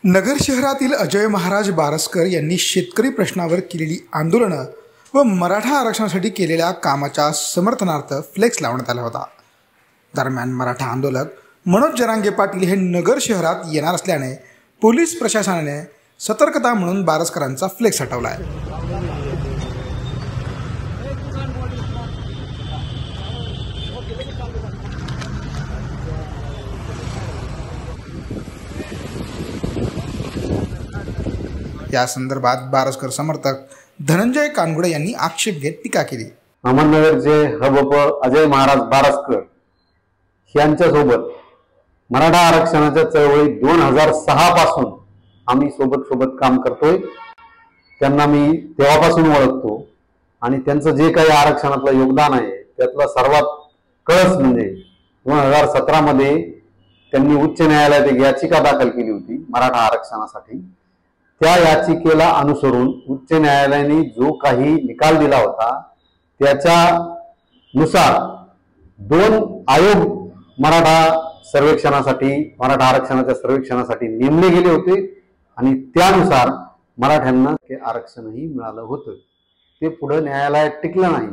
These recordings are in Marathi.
नगर शहरातील अजय महाराज बारसकर यांनी शेतकरी प्रश्नावर केलेली आंदोलनं व मराठा आरक्षणासाठी केलेल्या कामाच्या समर्थनार्थ फ्लेक्स लावण्यात आला होता। दरम्यान मराठा आंदोलक मनोज जरांगे पाटील हे नगर शहरात येणार असल्याने पोलीस प्रशासनाने सतर्कता म्हणून बारसकरांचा फ्लेक्स हटवला आहे। या संदर्भात बारसकर समर्थक धनंजय कानगुडे यांनी आक्षेप घेत टीका केली। अहमदनगरचे हबप अजय महाराज बारसकर यांच्यासोबत मराठा आरक्षणाच्या चळवळी 2006 पासून आम्ही सोबत काम करतोय। त्यांना मी तेव्हापासून ओळखतो आणि त्यांचं जे काही आरक्षणातलं योगदान आहे त्यातला सर्वात कळस म्हणजे 2017 मध्ये त्यांनी उच्च न्यायालयात एक याचिका दाखल केली होती मराठा आरक्षणासाठी। त्या याचिकेला अनुसरून उच्च न्यायालयाने जो काही निकाल दिला होता त्याच्यानुसार 2 आयोग मराठा सर्वेक्षणासाठी मराठा आरक्षणाच्या सर्वेक्षणासाठी नेमले गेले होते आणि त्यानुसार मराठ्यांना ते आरक्षणही मिळालं होतं। ते पुढे न्यायालयात टिकलं नाही,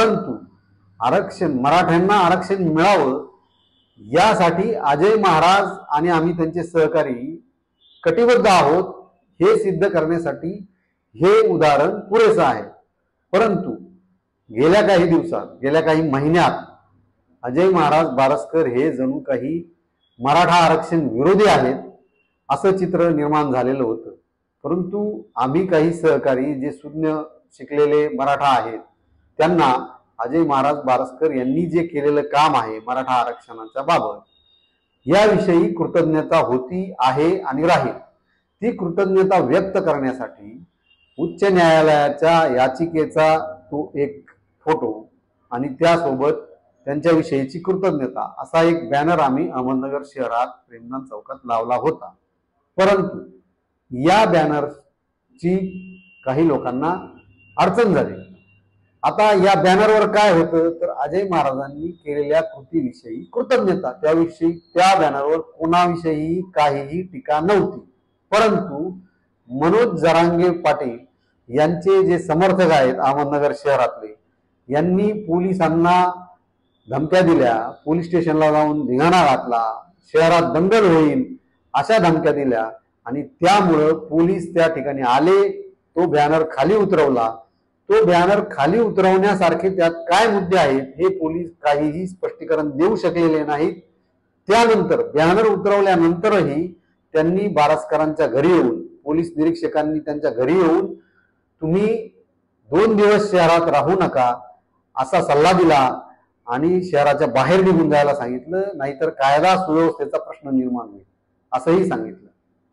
परंतु मराठ्यांना आरक्षण मिळावं यासाठी अजय महाराज आणि आम्ही त्यांचे सहकारी कटिबद्ध आहोत हे सिद्ध करण्यासाठी हे उदाहरण पुरेसं आहे। परंतु गेल्या काही दिवसात गेल्या काही महिन्यात अजय महाराज बारसकर हे जणू काही मराठा आरक्षण विरोधी आहेत असं चित्र निर्माण झालेलं होतं। परंतु आम्ही काही सहकारी जे सुज्ञ शिकलेले मराठा आहेत त्यांना अजय महाराज बारसकर यांनी जे केलेलं काम आहे मराठा आरक्षणाच्या बाबत याविषयी कृतज्ञता होती आहे आणि राहील। ती कृतज्ञता व्यक्त करण्यासाठी उच्च न्यायालयाच्या याचिकेचा तो एक फोटो आणि त्यासोबत त्यांच्याविषयीची कृतज्ञता असा एक बॅनर आम्ही अहमदनगर शहरात प्रेमदान चौकात लावला होता। परंतु या बॅनरची काही लोकांना अडचण झाली। आता या बॅनरवर काय होतं तर अजय महाराजांनी केलेल्या कृतीविषयी कृतज्ञता, त्याविषयी त्या बॅनरवर कोणाविषयी काहीही टीका नव्हती। परंतु मनोज जरांगे पाटील यांचे जे समर्थक आहेत अहमदनगर शहरातले यांनी पोलिसांना धमक्या दिल्या, पोलीस स्टेशनला जाऊन धिंगाणा घातला, शहरात दंगल होईल अशा धमक्या दिल्या आणि त्यामुळे पोलीस त्या ठिकाणी आले, तो बॅनर खाली उतरवला। तो बॅनर खाली उतरवण्यासारखे त्यात काय मुद्दे आहेत हे पोलीस काहीही स्पष्टीकरण देऊ शकलेले नाहीत। त्यानंतर बॅनर उतरवल्यानंतरही त्यांनी बारसकरांच्या घरी येऊन पोलीस निरीक्षकांनी त्यांच्या घरी येऊन तुम्ही 2 दिवस शहरात राहू नका असा सल्ला दिला आणि शहराच्या बाहेर निघून जायला सांगितलं, नाहीतर कायदा सुव्यवस्थेचा प्रश्न निर्माण होईल असंही सांगितलं।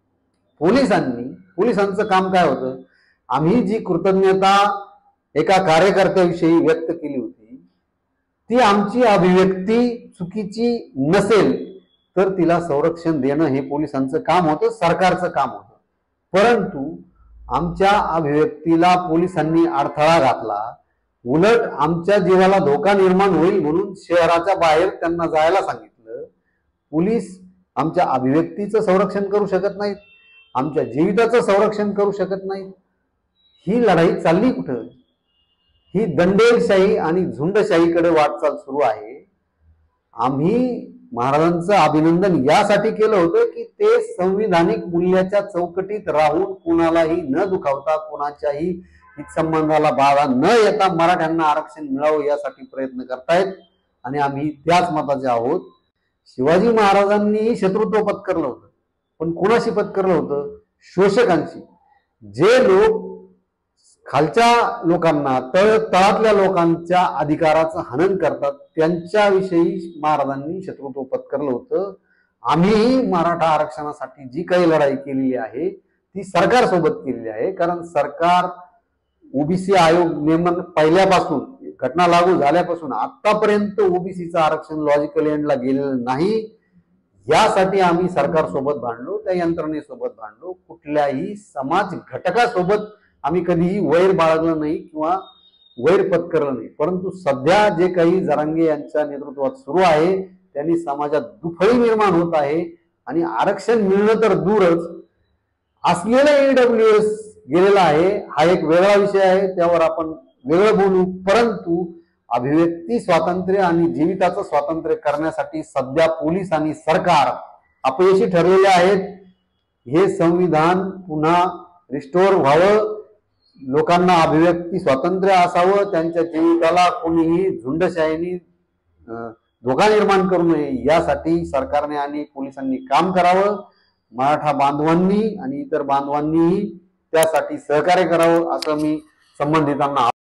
पोलिसांचं काम काय होतं, आम्ही जी कृतज्ञता एका कार्यकर्त्याविषयी व्यक्त केली होती ती आमची अभिव्यक्ती चुकीची नसेल तर तिला संरक्षण देणं हे पोलिसांचं काम होतं, सरकारचं काम होतं। परंतु आमच्या अभिव्यक्तीला पोलिसांनी अडथळा घातला, उलट आमच्या जीवाला धोका निर्माण होईल म्हणून शहराच्या बाहेर त्यांना जायला सांगितलं। पोलीस आमच्या अभिव्यक्तीचं संरक्षण करू शकत नाहीत, आमच्या जीविताचं संरक्षण करू शकत नाहीत। ही लढाई चालली कुठं? ही दंडेलशाही आणि झुंडशाहीकडे वाटचाल सुरू आहे। आम्ही महाराजांचं अभिनंदन यासाठी केलं होतं की ते संविधानिक मूल्याच्या चौकटीत राहून कुणालाही न दुखावता कुणाच्याही हितसंबंधाला बाधा न येता मराठ्यांना आरक्षण मिळावं यासाठी प्रयत्न करतायत आणि आम्ही त्याच मताचे आहोत। शिवाजी महाराजांनी शत्रुत्व पत्करलं होतं, पण कोणाशी पत्करलं होतं? शोषकांशी। जे लोक खालच्या लोकांना तळातल्या लोकांच्या अधिकाराचं हनन करतात त्यांच्याविषयी महाराजांनी शत्रुत्व पत्करलं होतं। आम्ही मराठा आरक्षणासाठी जी काही लढाई केलेली आहे ती सरकारसोबत केलेली आहे, कारण सरकार ओबीसी आयोग नेमून पहिल्यापासून घटना लागू झाल्यापासून आतापर्यंत ओबीसीचं आरक्षण लॉजिकल एंडला गेलेलं नाही। यासाठी आम्ही सरकारसोबत भांडलो, त्या यंत्रणेसोबत भांडलो, कुठल्याही समाज घटकासोबत आम्ही कधीही वैर बाळगलं नाही किंवा वैर पत्करलं नाही। परंतु सध्या जे काही जरांगे यांच्या नेतृत्वात सुरू आहे त्यांनी समाजात दुफळी निर्माण होत आहे आणि आरक्षण मिळणं तर दूरच असलेला AWS गेलेला आहे, हा एक वेगळा विषय आहे, त्यावर आपण वेगळं बोलू. परंतु अभिव्यक्ती स्वातंत्र्य आणि जीविताचं स्वातंत्र्य करण्यासाठी सध्या पोलीस आणि सरकार अपयशी ठरलेले आहेत. हे संविधान पुन्हा रिस्टोर व्हावं, लोकांना अभिव्यक्ती स्वातंत्र्य असावं, त्यांच्या जीविताला कोणीही झुंडशाहीने धोका निर्माण करू नये, यासाठी सरकारने आणि पोलिसांनी काम करावं. मराठा बांधवांनी आणि इतर बांधवांनीही त्यासाठी सहकार्य करावं, असं मी संबंधितांना